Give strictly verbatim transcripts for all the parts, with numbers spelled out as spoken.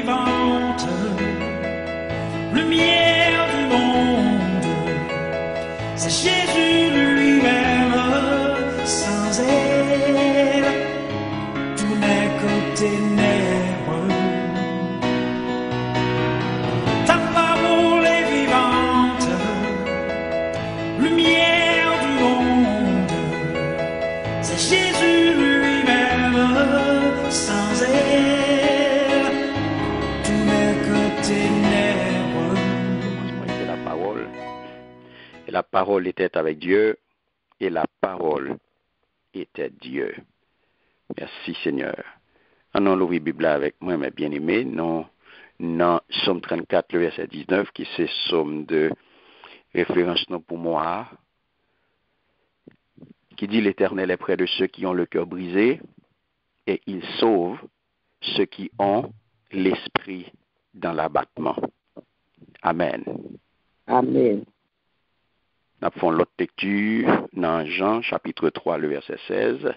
vivante, lumière du monde, c'est Jésus lui-même. Sans elle, tout n'est que ténèbres. Ta parole est vivante, lumière du monde, c'est Jésus lui-même. Sans elle, tout n'est que ténèbres. Au commencement était la parole, et la parole était avec Dieu, et la parole était Dieu. Merci Seigneur. En on l'ouvre Bible avec moi, mes bien-aimés, non, non, Somme trente-quatre, le verset dix-neuf, qui c'est Somme de référence non pour moi, qui dit l'Éternel est près de ceux qui ont le cœur brisé, et il sauve ceux qui ont l'esprit dans l'abattement. Amen. Amen. Nous faisons l'autre lecture dans Jean, chapitre trois, le verset seize.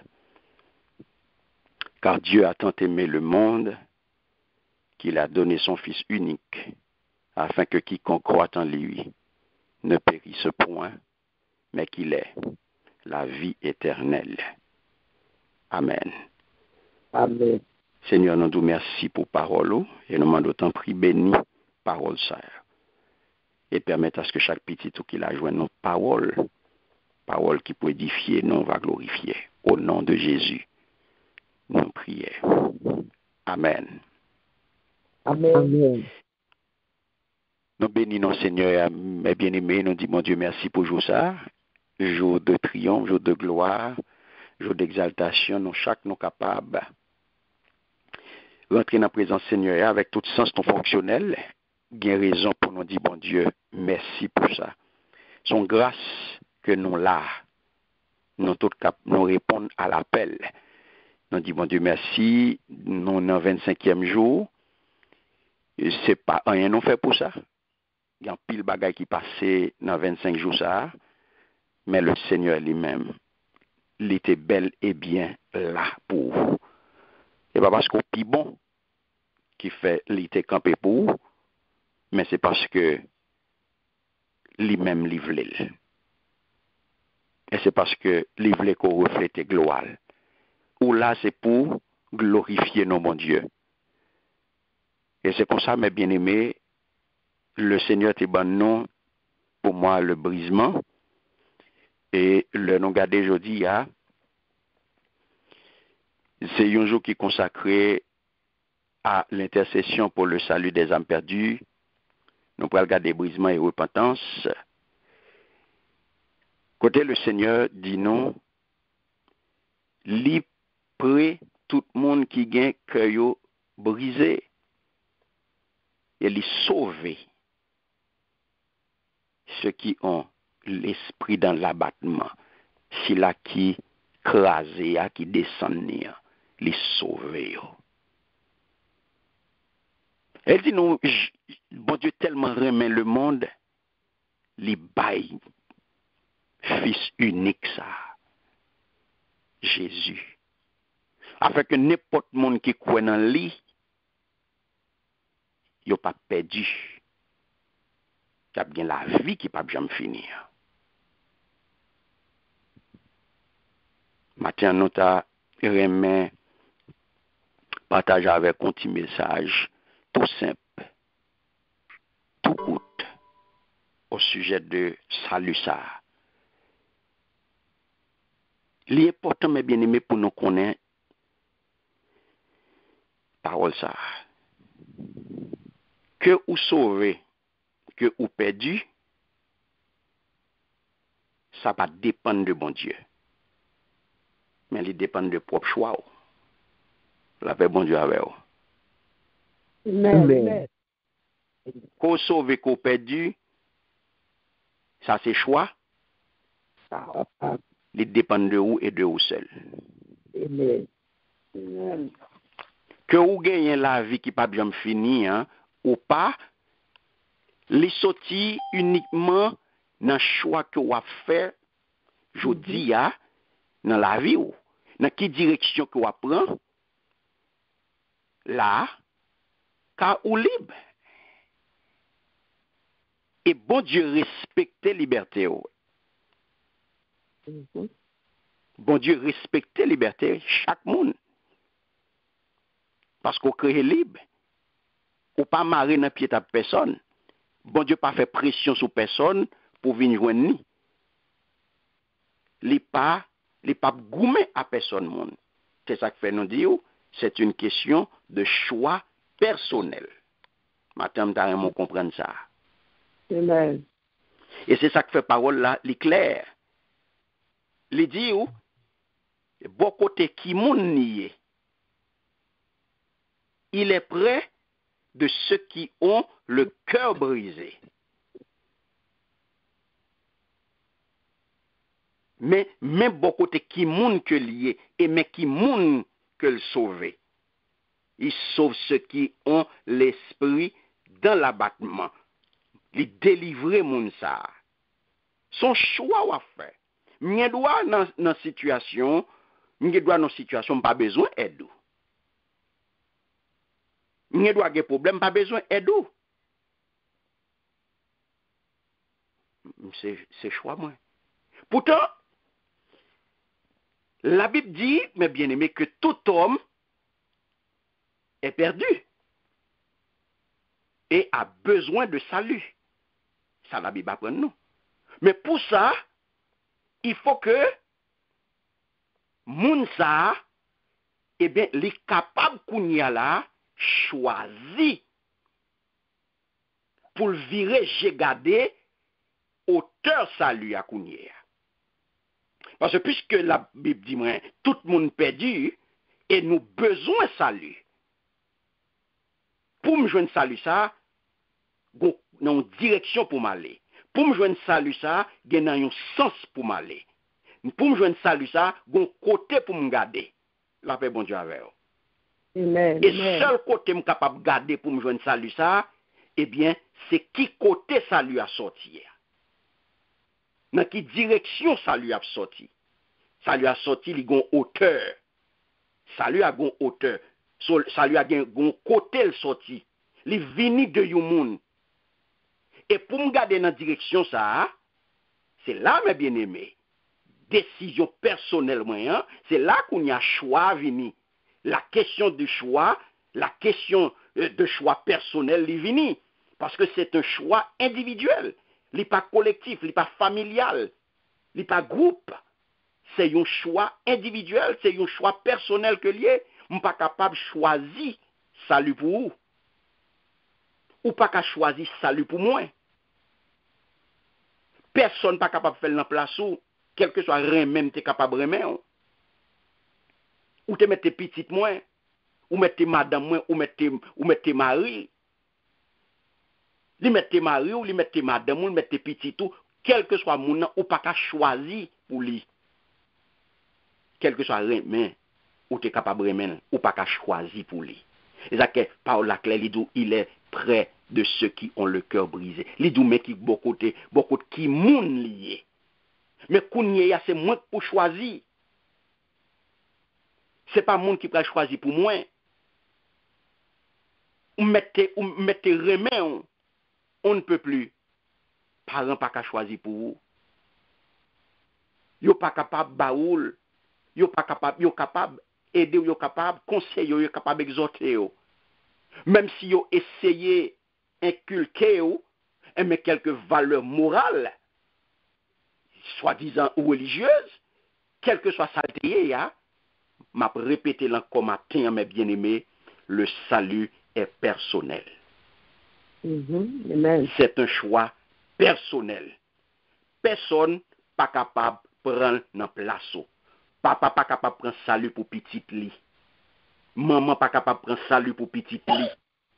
Car Dieu a tant aimé le monde qu'il a donné son Fils unique, afin que quiconque croit en lui ne périsse point, mais qu'il ait la vie éternelle. Amen. Amen. Seigneur, nous te merci pour parole et nous demandons autant prix béni parole ça. Et permettre à ce que chaque petit tout qu'il a joint nos paroles, paroles qui peut édifier, nous va glorifier. Au nom de Jésus, nous prions. Amen. Amen. Amen. Nous bénissons Seigneur, mes bien-aimés, nous disons, mon Dieu, merci pour jour ça, jour de triomphe, jour de gloire, jour d'exaltation, nous chaque nous capables rentrer dans la présence Seigneur avec tout sens non fonctionnel, bien raison pour nous dire, bon Dieu, merci pour ça. Son grâce que nous là, nous tous cap, nous répondons à l'appel. Nous disons, bon Dieu, merci, nous dans le vingt-cinquième jour, c'est pas rien nous fait pour ça. Il y a un pile bagaille qui passait dans vingt-cinq jours ça, mais le Seigneur lui-même, il était bel et bien là pour vous. C'est pas parce qu'on est bon qui fait l'été campé pour vous, mais c'est parce que lui-même lui voulait. Et c'est parce que lui voulait qu'on reflète gloire. Ou là, c'est pour glorifier nos mon Dieu. Et c'est comme ça, mes bien-aimés, le Seigneur te bon nom pour moi le brisement. Et le nom gardé aujourd'hui, c'est un jour qui est consacré à l'intercession pour le salut des âmes perdues. Nous pourrons regarder brisement et repentance. Côté le Seigneur dit non, li près tout le monde qui gagne cœur brisé et li sauver ceux qui ont l'esprit dans l'abattement, si là qui crasé, qui descend, les sauver. Elle dit nous, bon Dieu tellement remet le monde, les bail, fils unique ça, Jésus. Afin que n'importe monde qui croit dans lui, il n'a pas perdu. Il y a bien la vie qui ne peut jamais finir. Maintenant, nous avons partager avec un petit message tout simple, tout court, au sujet de salut ça. L'important, mes bien-aimés, pour nous connaître, parole ça. Que ou sauvé, que ou perdu, ça va dépendre de bon Dieu. Mais il dépend de propre choix. La paix bon Dieu avec vous. Amen. Qu'on sauve, qu'on perdu, ça c'est choix. Il dépend de vous et de vous seul. Amen. Amen. Que vous gagnez la vie qui pas bien finie, hein, ou pas, les sorties uniquement dans le choix que vous avez fait, je dis, hein, dans la vie, ou dans quelle direction que vous prenez, là, car ou libre. Et bon Dieu respectait liberté. Mhm. Bon Dieu respectait liberté chaque monde. Parce qu'on crée libre. Ou pas marrer dans pied à personne. Bon Dieu pas fait pression sur personne pour venir joindre ni. Les pas, les pas gourmet à personne monde. C'est ça que fait nous dire, c'est une question de choix personnel. Maintenant, nous comprendre ça. Amen. Et c'est ça que fait parole là, l'éclair. Il dit, bon côté qui moun nié, il est près de ceux qui ont le cœur brisé. Mais même bon côté qui moun que lié, et mais qui moun que le sauver. Il sauve ceux qui ont l'esprit dans l'abattement. Il délivrer moun ça. Son choix à faire. M'y doit dans dans situation, m'y doit dans situation pas besoin aide. M'y doit des problème pas besoin aide. C'est c'est choix moi. Pourtant la Bible dit, mes bien-aimés, que tout homme est perdu et a besoin de salut. Ça la Bible apprend nous. Mais pour ça, il faut que moun sa, eh bien, les capables qu'on y a là, choisi pour le virer, j'ai gardé auteur salut à Kounia. Parce que puisque la Bible dit, moi, tout le monde perdu, et nous besoin de salut. Pour me joindre salut ça, dans une direction pour m'aller. Pour me joindre salut ça, il y a un sens pour m'aller. Pour me joindre salut ça, il y a un côté pour me garder. La paix bon Dieu avec vous. Amen. Et Amen. seul côté que je suis capable de garder pour me joindre salut ça, eh bien, c'est qui côté salut a sorti. Dans quelle direction salut a sorti. Salut a sorti, il y a une hauteur. Salut a une hauteur. Salut a un côté le sorti. Il vient de yon. Et pour me garder dans la direction ça, c'est là mes bien-aimés. Décision personnelle moyen, c'est là qu'on y a choix vini. La question du choix, la question de choix personnel est vini. Parce que c'est un choix individuel. Il n'est pas collectif, il n'est pas familial, il n'est pas groupe. C'est un choix individuel, c'est un choix personnel que lié. Je ne suis pas capable de choisir salut pour vous. Ou pas qu'à choisir salut pour moi. Personne n'est pas capable de faire dans place où, quel que soit rien même, tu es capable de remettre. Ou tu mets tes petites moins, ou mettez madame moins, ou mettez ou mettez mari. Li mettez mari ou li mettez madame ou mettez petit tout, quel que soit mon ou pas qu'à choisir pour lui. Quel que soit rien ou tu es capable de remettre, ou pas qu'à choisir pour lui. Et ça que par la clé il est près de ceux qui ont le cœur brisé. Li dou mais qui beaucoup de beaucoup qui moun lié. Mais kounye ya c'est moi pour choisir. C'est pas monde qui peut choisir pour moi. Ou mettez ou mettez remet on, on ne peut plus. Parents pas qu'à choisir pour vous. Yo pas capable baoul, yo pas capable, yo capable aider, yo capable conseiller, yo capable exhorter yo. Même si yo essayé inculquer yo, mais quelques valeurs morales, soi-disant ou religieuses, quel que soit saleté ya, m'a répété encore matin mes bien-aimés, le salut est personnel. Mm-hmm. Amen. C'est un choix personnel. Personne pas capable de prendre dans place. Papa pas capable de prendre salut pour petit li. Maman pas capable de prendre salut pour petit li.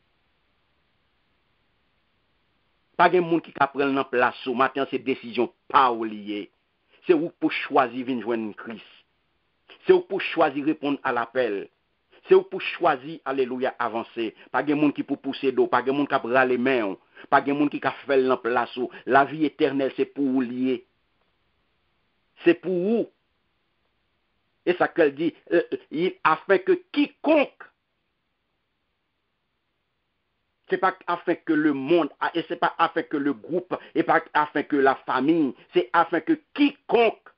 Pas de monde qui capable prendre dans place. Maintenant c'est décision pas liée. C'est où pour choisir venir joindre Christ. C'est où pour choisir répondre à l'appel. C'est où pour choisir, alléluia, avancer. Pas de monde qui peut pousser d'eau, pas de monde qui peut râler les mains, pas de monde qui peut faire dans place. La vie éternelle, c'est pour vous lier. C'est pour vous. Et ça qu'elle dit, euh, il, afin que quiconque C'est pas afin que le monde, et c'est pas afin que le groupe, et pas afin que la famille, c'est afin que quiconque,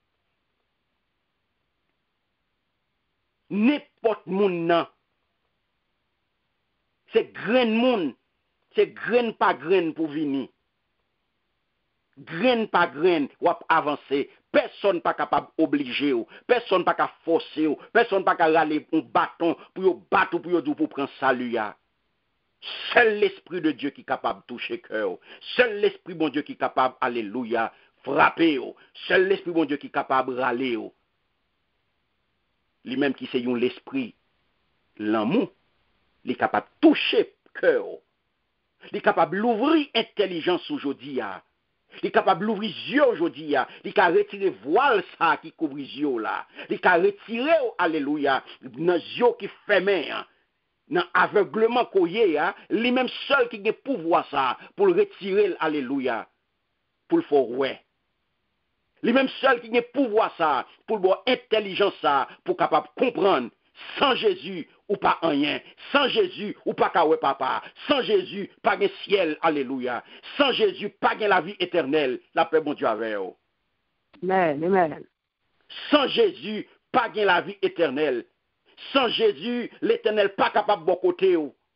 n'importe monde, nan, c'est grain monde, c'est grain par grain pour venir. Grain par grain, ou avancer. Personne pas capable d'obliger ou, personne pas capable forcer ou, personne pas capable d'aller un bâton pour yo battre ou pour yo pour prendre salut ya. Seul l'esprit de Dieu qui est capable de toucher cœur. Seul l'esprit bon Dieu qui est capable, alléluia, frapper. Seul l'esprit bon Dieu qui est capable de râler. Lui-même qui c'est l'esprit, l'amour, il est capable de toucher cœur. Il est capable d'ouvrir l'intelligence aujourd'hui. Il est capable d'ouvrir les yeux aujourd'hui. Il est capable de retirer voile ça qui couvre les yeux là. Il est capable de retirer, alléluia, dans les yeux qui ferment. Dans aveuglement qu'on y a, lui-même seul qui a pouvoir ça pour le retirer, alléluia, pour le faire ouais. Lui-même seul qui a pouvoir ça pour le avoir intelligence ça pour capable comprendre. Sans Jésus ou pas rien, sans Jésus ou pas kawe papa, sans Jésus pas de ciel, alléluia. Sans Jésus pas de la vie éternelle, la paix bon Dieu avec vous. Amen, amen. Sans Jésus pas de la vie éternelle. Sans Jésus, l'Éternel pas capable de bon côté.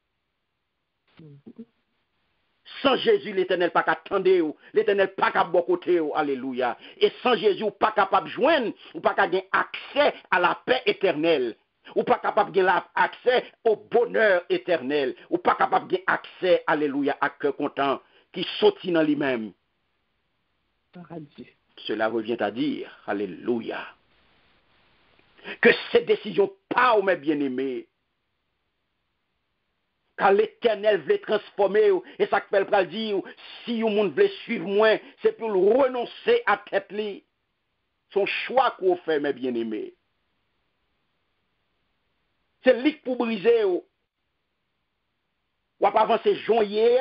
Sans Jésus, l'Éternel pas capable l'Éternel pas capable de bon côté. Alléluia. Et sans Jésus, pas capable de joindre, ou pas capable accès à la paix éternelle. Ou pas capable de accès au bonheur éternel. Ou pas capable de accès, alléluia, à cœur content qui sortit dans lui-même. Cela revient à dire, alléluia, que cette décision pas, mes bien-aimés, car l'Éternel veut transformer, et ça que peut dire, si le monde veut suivre moi, c'est pour le renoncer à tête li. Son choix qu'on fait, mes bien-aimés. C'est lui pour briser, ou pas avancer joyeux,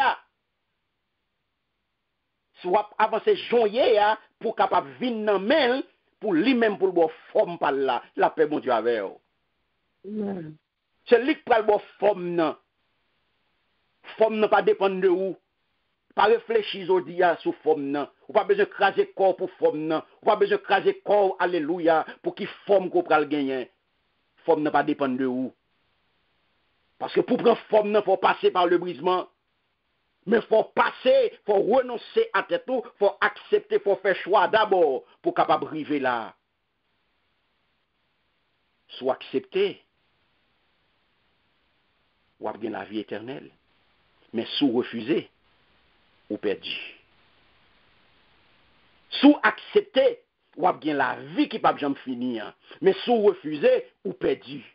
soit avancer joyeux pour capable venir dans main pour lui-même pour le bon forme par là, la paix mon Dieu avec vous. C'est lui qui prend le bon forme non. Forme non pas dépendre de où. Pas réfléchir au dia sous forme non. Ou pas besoin de craser corps pour forme non. Ou pas besoin de craser corps alléluia pour qu'il forme qu'on pral gagner. Forme non pas dépendre de où. Parce que pour prendre forme non faut passer par le brisement. Mais il faut passer, il faut renoncer à tête tout, il faut accepter, il faut faire choix d'abord pour capable arriver là. Soit accepté, ou bien la vie éternelle. Mais sous refuser, ou perdu. Sous accepter, ou bien la vie qui ne peut jamais finir. Mais sous refuser, ou perdu.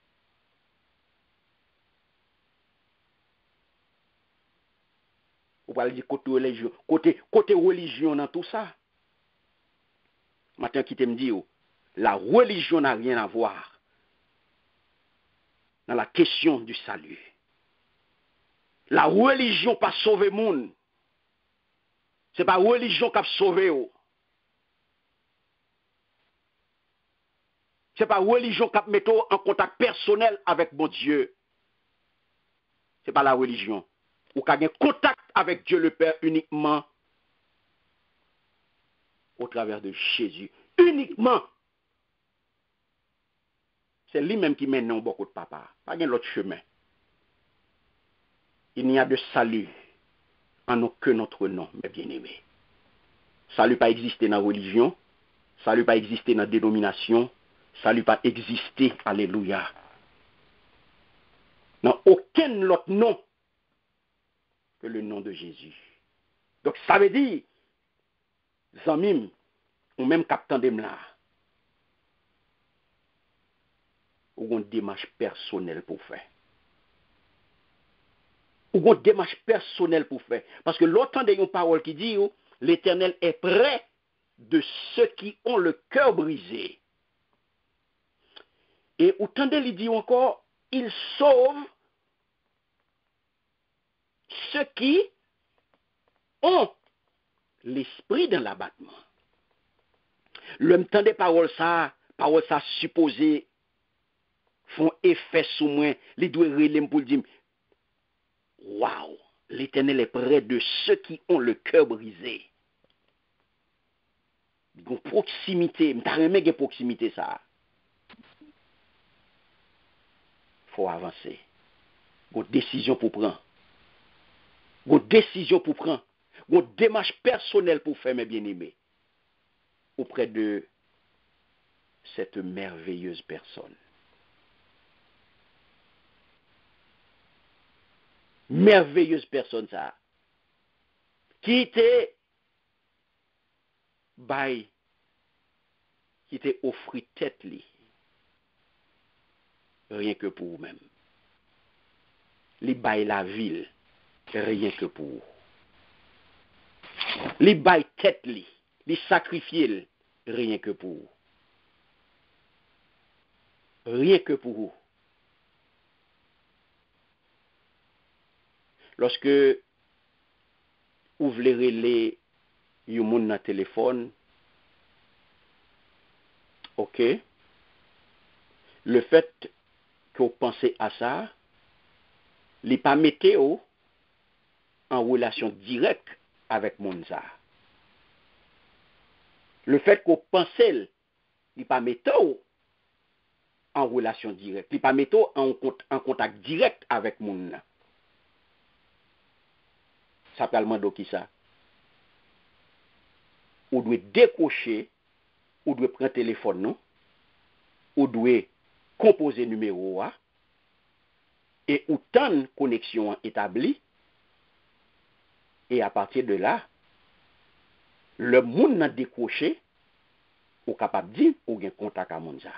Ou pas dire côté religion, côté, côté religion dans tout ça. Maintenant, qui te me dit, la religion n'a rien à voir dans la question du salut. La religion pas sauver monde. C'est pas religion qui a sauvé. C'est pas religion qui a mis en contact personnel avec mon Dieu. C'est pas la religion. Ou qui a un contact avec Dieu le Père uniquement au travers de Jésus. Uniquement. C'est lui-même qui mène dans beaucoup de papa. Pas l'autre chemin. Il n'y a de salut en aucun autre nom, mes bien-aimés. Salut pas exister dans la religion. Salut pas exister dans la dénomination. Salut pas exister, alléluia, dans aucun autre nom que le nom de Jésus. Donc ça veut dire, Zamim, ou même captain de là, ou une démarche personnelle pour faire. Ou une démarche personnelle pour faire. Parce que l'autre de une parole qui dit, l'Éternel est près de ceux qui ont le cœur brisé. Et autant de lui dit encore, il sauve ceux qui ont l'esprit dans l'abattement. Le temps des paroles ça, paroles ça supposées font effet sur moi, les doigts relèvent pour dire waouh, l'Éternel est près de ceux qui ont le cœur brisé. Une proximité, m'ta remè gen proximité ça. Faut avancer. Une décision pour prendre. Une décision pour prendre. Une démarche personnelle pour faire, mes bien-aimés, auprès de cette merveilleuse personne. Merveilleuse personne, ça. Qui était, bail, qui était offert tête, li. Rien que pour vous-même. Li bail la ville, rien que pour vous. Li bail tête, li. Li sacrifier, rien que pour vous. Rien que pour vous. Lorsque vous voulez relayer yon moun nan téléphone, ok, le fait que vous pensez à ça, li pas mettez en relation directe avec moun ça. Le fait que vous pensez, li pas mettez en relation directe, li pas mettez en, en contact direct avec moun nan. Ça peut demander qui ça. Ou doit décocher, ou doit prendre téléphone non, ou doit composer numéro a, et ou tant connexion établie, et à partir de là, le monde n'a décoché, ou capable de dire, ou gen contact à moun ça.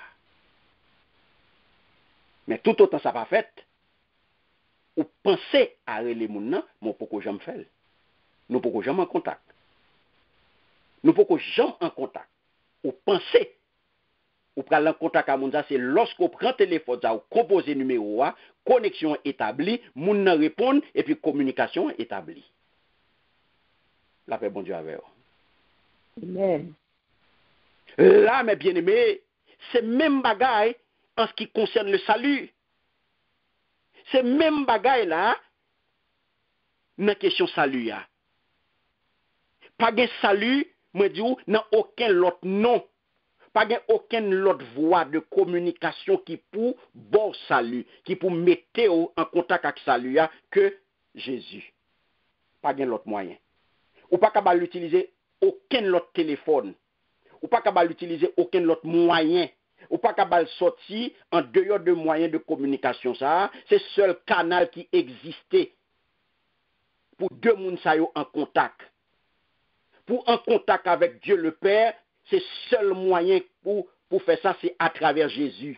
Mais tout autant ça pas fait, ou pensez à rele moun nan, mon poko jamais fait. Nous poko jamais en contact. Nous poko jamais en contact. Ou pensez ou pral en contact à moun ça, c'est lorsqu'on prend téléphone ça, ou composer numéro a, connexion établie, moun nan répond et puis communication établie. La paix bon Dieu avec vous. Amen. Là mes bien-aimés, c'est même bagaille en ce qui concerne le salut. C'est même bagaille là, dans question salut ya. Pas de salut, moi dis ou, dans aucun autre nom. Pas de aucune autre voie de communication qui pour bon salut, qui pour mettre en contact avec salut ya que Jésus. Pas de l'autre moyen. Ou pas capable d'utiliser aucun autre téléphone. Ou pas capable d'utiliser aucun autre moyen. Ou pas capable de sortir en dehors de moyens de communication ça, c'est le seul canal qui existait pour deux moun sa yo en contact. Pour en contact avec Dieu le Père, c'est le seul moyen pour, pour faire ça, c'est à travers Jésus.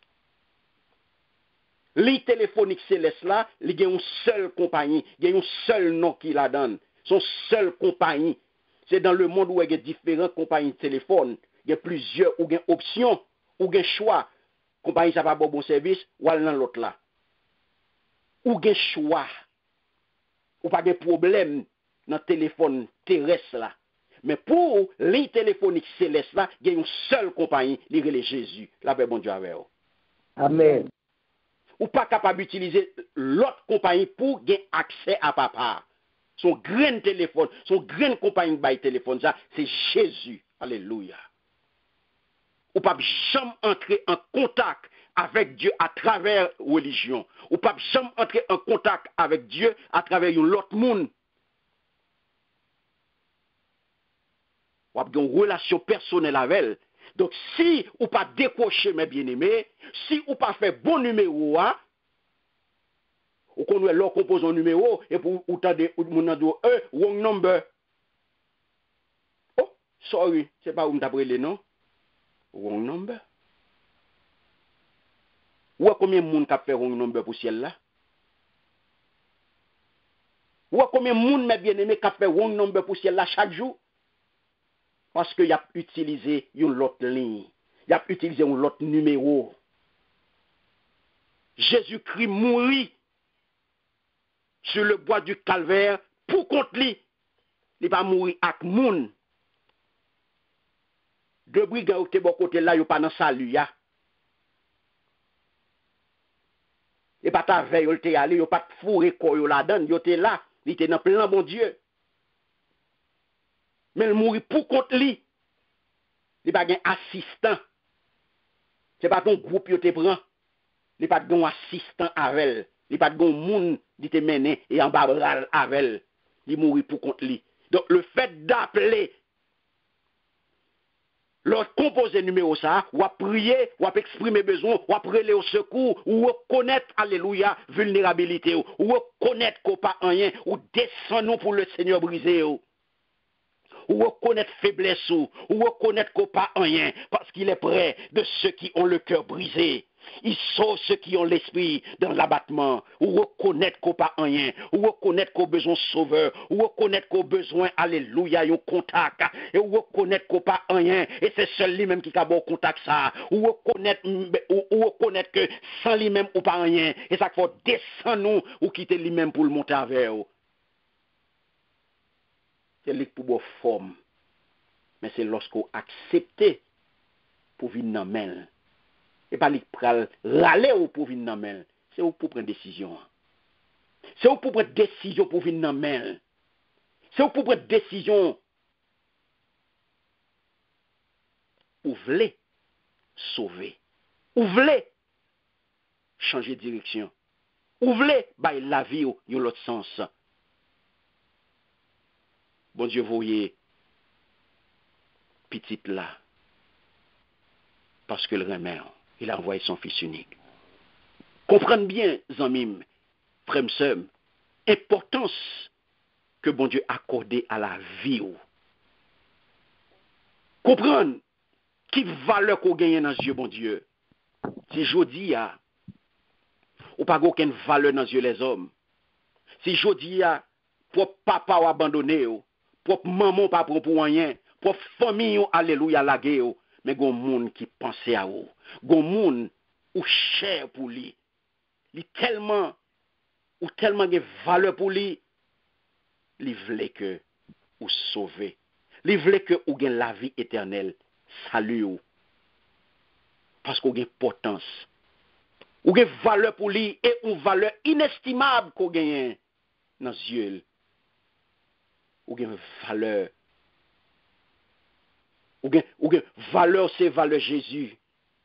Les téléphoniques célestes là, il y a une seule compagnie, il y a un seul nom qui la donne, son seule compagnie. C'est dans le monde où il y a différentes compagnies de téléphone, il y a plusieurs, ou il y a options, ou il y a choix. Compagnie ça va bon service, ou aller dans l'autre là. Ou il y a choix. Ou pas de problème dans le téléphone terrestre là. Mais pour les téléphoniques célestes là, il y a une seule compagnie, les Jésus. La paix bon Dieu avec vous. Amen. Ou pas capable d'utiliser l'autre compagnie pour gagner accès à papa. Son grand téléphone, son grand compagnie de téléphone, ça, c'est Jésus. Alléluia. Ou pas jamais entrer en contact avec Dieu à travers religion. Ou pas jamais entrer en contact avec Dieu à travers l'autre monde. Ou pas une relation personnelle avec elle. Donc si ou pas décocher mes bien-aimés, si ou pas faire bon numéro a, ou qu'on leur compose un numéro et pour ou t'as des mon ando un wrong number. Oh, sorry, c'est pas où m't'a brûlé non. Wrong number. Ou combien de monde qui fait wrong number pour ciel là? Ou combien de monde mes bien-aimés qui fait wrong number pour ciel là chaque jour? Parce qu'il a utilisé une autre ligne. Il a utilisé un autre numéro. Jésus-Christ mourit sur le bois du calvaire pour contre lui. Il va mourir avec moun. Deux brigands qui sont bon côté là, ils pas dans salut ya. Et pas ta veille, ils étaient allés, ils pas fourré quoi yo là-dedans, ils étaient là. il était dans plein bon Dieu. Mais il mourit pour contre lui. Il n'y a pas d'assistant. Ce n'est pas ton groupe qui te prend. Il n'y a pas d'assistant avec elle. Il n'y a pas de monde qui te mène et en babral avec elle. Il mourit pour contre lui. Donc le fait d'appeler l'autre composé numéro ça, ou à prier, ou à exprimer besoin, ou à prier au secours, ou reconnaître, alléluia, vulnérabilité, ou reconnaître qu'on pas rien, ou descendons pour le Seigneur brisé, ou reconnaître faiblesse, ou reconnaître qu'on pas rien, parce qu'il est près de ceux qui ont le cœur brisé. Il sauve ceux qui ont l'esprit dans l'abattement, ou reconnaître qu'on pas rien, ou reconnaître qu'on a besoin de sauveur, ou reconnaître qu'on a besoin, alléluia, un contact, et ou reconnaître qu'on pas rien, et c'est seul lui-même qui a bon contact ça, ou reconnaître, ou, ou reconnaître que sans lui-même ou pas rien, et ça faut descendre ou quitter lui-même pour le monter avec vous. C'est lui pour bonne forme, mais c'est lorsqu'on accepte pour venir dans main. Et pas lui pral râler ou pour venir dans main. C'est où pour prendre décision. C'est où pour prendre décision pour venir dans main. C'est où pour prendre décision. Ou voulez sauver. Ou voulez changer de direction. Ou voulez bah la vie ou l'autre sens. Bon Dieu voyez petite là. Parce que le remet. Il a envoyé son fils unique. Comprenez bien, Zamim, frère, sœur, l'importance que bon Dieu a accordée à la vie. Comprenez qui valeur qu'on gagne dans les yeux, bon Dieu. Si je dis, ou pas aucune valeur dans les yeux les hommes. Si je dis, pour papa ou abandonné, pour maman pas pour rien, pour famille, alléluia, lagué, mais gon monde qui pensait à vous, gon monde ou cher pour lui, lui tellement ou tellement de valeur pour lui, lui voulait que ou sauver, lui voulait que ou gagne la vie éternelle, salut ou, parce qu'on gagne potence, ou gagne valeur pour lui et une valeur inestimable qu'on gagne dans les yeux, ou gagne valeur. Ou bien, ou bien, valeur, c'est valeur Jésus.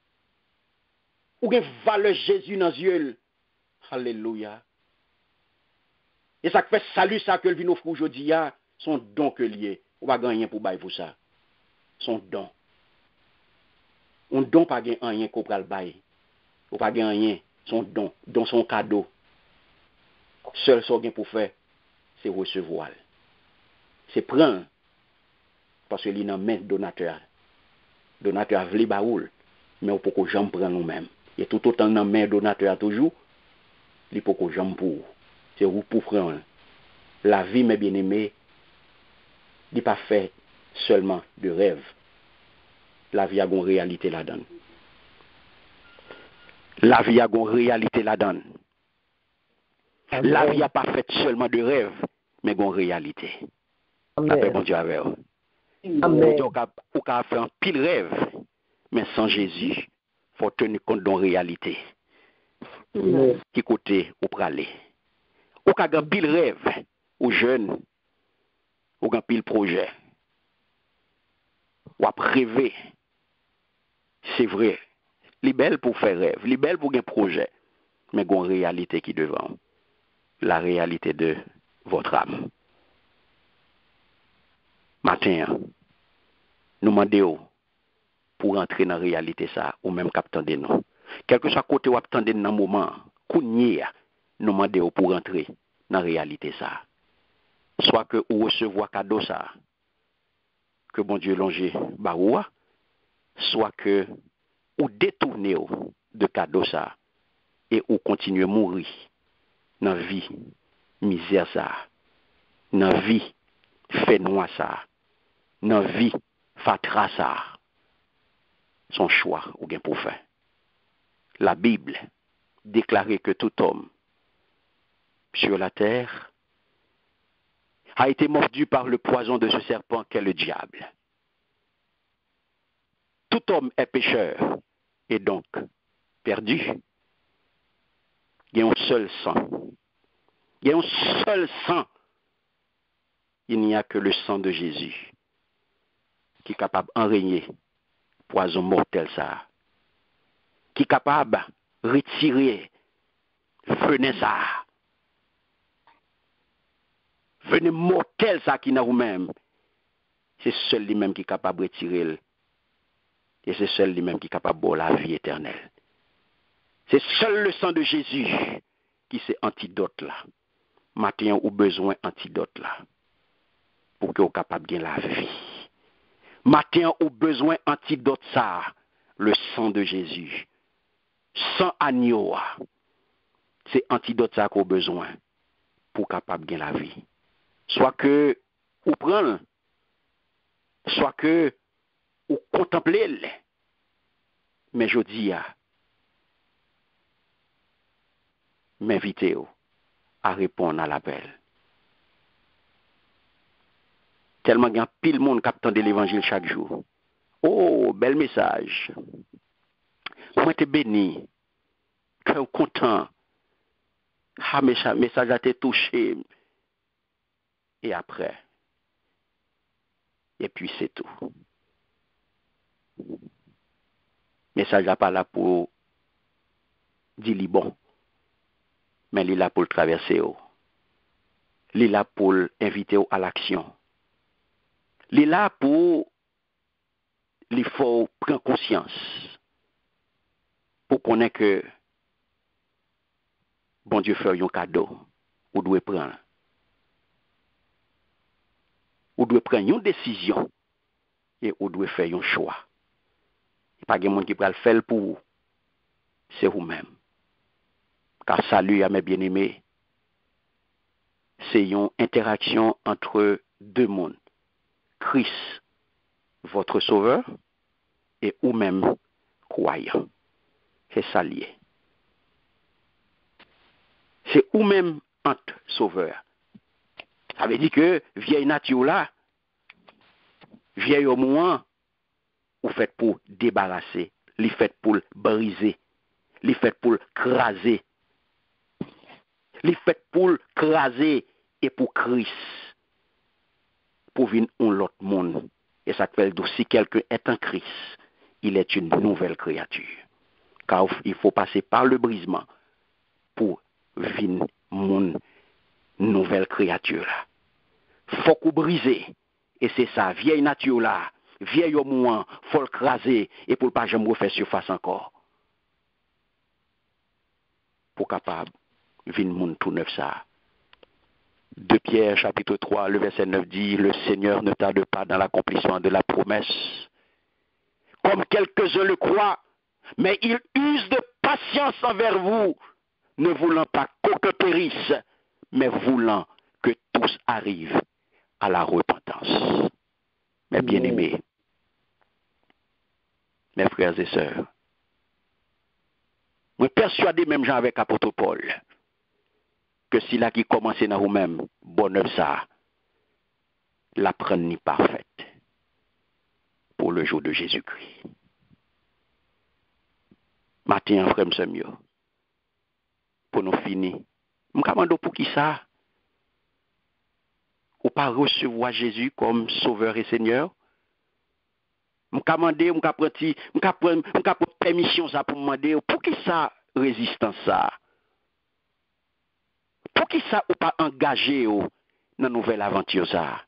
Ou bien, valeur Jésus dans les yeux. Alléluia. Et ça fait salut, ça que le vin offre aujourd'hui, son don que lié. On va gagner pour bailler pour ça. Son don. On don pas gagner rien qu'on pral bailler. On pas gagner rien. Son don. Don son cadeau. Seul ce qu'on pour faire, c'est recevoir. C'est prendre. Parce que l'on a main donateur. Donateur a vli baoul, mais on peut que j'en prenne nous-mêmes. Et tout autant dans main donateur toujours, il faut que j'en pour. C'est vous pour prendre. La vie, mes bien-aimés, n'est pas fait seulement de rêve. La vie a une réalité là-dedans. La vie a une réalité là-dedans. La vie n'a pas fait seulement de rêve, mais une réalité. Après, bon Dieu avec vous. Amen. On a fait un pile rêve, mais sans Jésus, il faut tenir compte de la réalité. Amen. Qui côté ou praler. On a un pile rêve aux jeunes, ou un pile projet. Ou à rêver. C'est vrai. Les belles pour faire rêve, les belles pour un projet, mais il y a une réalité qui devant. La réalité de votre âme. Matin, nous demandons pour entrer dans la réalité ça, ou même qu'attendez nous. Quel que soit côté où attendez dans le moment, nous demandons pour entrer dans la réalité ça. Soit que vous recevez cadeau ça, que bon Dieu longe baroua, soit que vous détournez de cadeau ça, et vous continuez à mourir dans la vie, misère ça, dans la vie, fait noir ça, dans la vie, fatra ça. Son choix ou bien pour faire. La Bible déclarait que tout homme sur la terre a été mordu par le poison de ce serpent qu'est le diable. Tout homme est pécheur et donc perdu. Il y a un seul sang. Il y a un seul sang il n'y a que le sang de Jésus qui est capable d'enrayer poison mortel ça, qui est capable de retirer venin ça, venin mortel ça qui n'a vous-même. C'est seul lui-même qui est capable de retirer, et c'est seul lui-même qui est capable de la vie éternelle. C'est seul le sang de Jésus qui c'est antidote là. Matin ou besoin antidote là pour que vous capable de la vie. Matin ou besoin antidote ça, le sang de Jésus. Sang agneau, c'est antidote ça qu'on a besoin pour capable de la vie. Soit que vous prenez, soit que vous contemplez, mais je dis à m'inviter à répondre à l'appel. Tellement il y a pile monde qui attend de l'évangile chaque jour. Oh, bel message. Moi, t'es béni. Cœur content. Ah, message a été touché. Et après. Et puis c'est tout. Message n'est pas là pour dire li bon. Mais il est là pour le traverser. Il est là pour l'inviter à l'action. Il est là pour il faut prendre conscience. Pour connaître que bon Dieu fait un cadeau. Ou doit prendre. Ou doit prendre une décision. Et ou doit faire un choix. Il n'y a pas de monde qui peut le faire pour vous. C'est vous-même. Car salut à mes bien-aimés, c'est une interaction entre deux mondes. Christ, votre sauveur, et vous-même, croyant. C'est ça lié. C'est vous-même entre sauveur. Ça veut dire que vieille nature là, vieille au moins, vous faites pour débarrasser, vous faites pour briser, vous faites pour craser. Li fait pour craser et pour Christ. Pour venir un l'autre monde. Et ça fait que si quelqu'un est en Christ, il est une nouvelle créature. Car il faut passer par le brisement pour venir une nouvelle créature. Faut qu'on brise. Et c'est ça, vieille nature là, vieille au moins, faut le craser et pour ne pas jamais refaire surface encore. Pour capable vin moun tout neuf ça. deux Pierre chapitre trois, le verset neuf dit, le Seigneur ne tarde pas dans l'accomplissement de la promesse. Comme quelques-uns le croient, mais il use de patience envers vous, ne voulant pas qu'aucun périsse, mais voulant que tous arrivent à la repentance. Mes bien-aimés, mes frères et sœurs, moi persuadé même Jean avec apôtre Paul, que si là qui commence dans vous-même, bonne œuvre ça, la prenne ni parfaite pour le jour de Jésus-Christ. Matin, frère, c'est mieux. Pour nous finir. Je me demande pour qui ça? Ou pas recevoir Jésus comme Sauveur et Seigneur? Je me demande, je me prendre permission ça pour me demander pour qui ça résistance ça? Pour qui ça ou pas engagé dans la nouvelle aventure ça?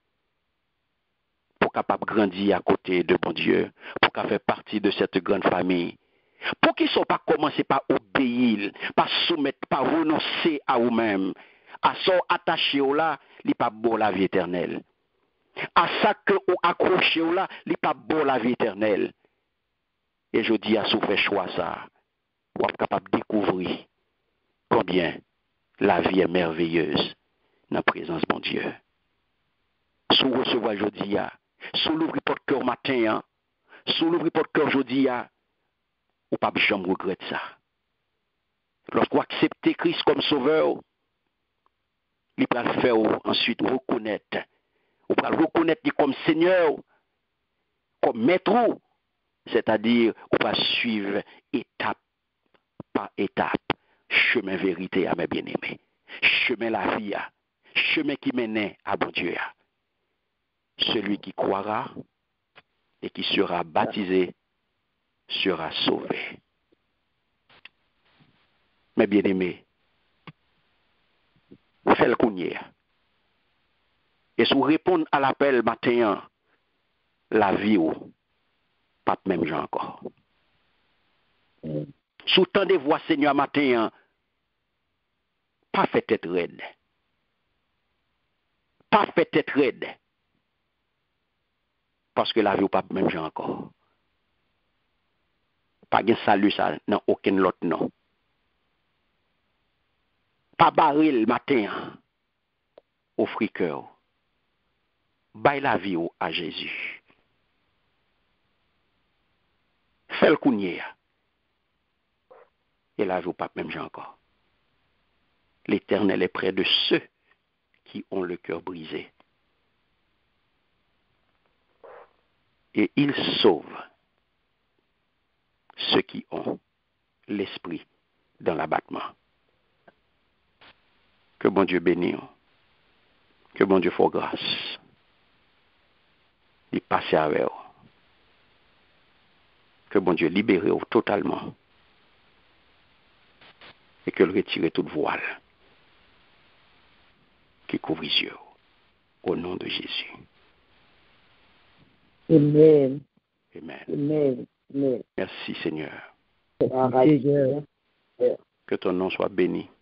Pour capable grandir à côté de bon Dieu, pour qu'à faire partie de cette grande famille. Pour qu'ils ne soient pas commencé par obéir, par soumettre, par renoncer à vous-même. À son attaché au là, il n'est pas bon la vie éternelle. À ça que vous accrochez au là, il n'est pas bon la vie éternelle. Et je dis à ce fait choix ça, vous êtes capable de découvrir combien la vie est merveilleuse dans la présence de mon Dieu. Si vous recevez aujourd'hui, si vous ouvrez votre cœur matin, si vous ouvrez votre cœur aujourd'hui, vous ne pouvez jamais regretter ça. Lorsque vous acceptez Christ comme sauveur, il va le faire ensuite reconnaître. Vous va le reconnaître comme Seigneur, comme maître, c'est-à-dire vous va suivre étape par étape, chemin vérité à mes bien-aimés, chemin la vie, chemin qui mène à bon Dieu. celui qui croira et qui sera baptisé sera sauvé. Mes bien-aimés, fais le cougner. Et si vous répondez à l'appel matin, la vie ou pas même gens encore. Sous tant de voix Seigneur matin, pas fait être raide. Pas fait être raide. Parce que la vie ou pas même gens encore. Pas de salut ça dans aucun autre nom. Pas barrer le matin au friqueur. Baille la vie ou à Jésus. Fais le cougner. Et la vie ou pas même gens encore. L'Éternel est près de ceux qui ont le cœur brisé. Et il sauve ceux qui ont l'esprit dans l'abattement. Que bon Dieu bénisse. Que bon Dieu fasse grâce. Il passe avec vous. Que bon Dieu libère vous totalement. Et que le retire toute voile qui couvre les yeux. Au nom de Jésus. Amen. Amen. Amen. Amen. Merci Seigneur. All right. Que ton nom soit béni.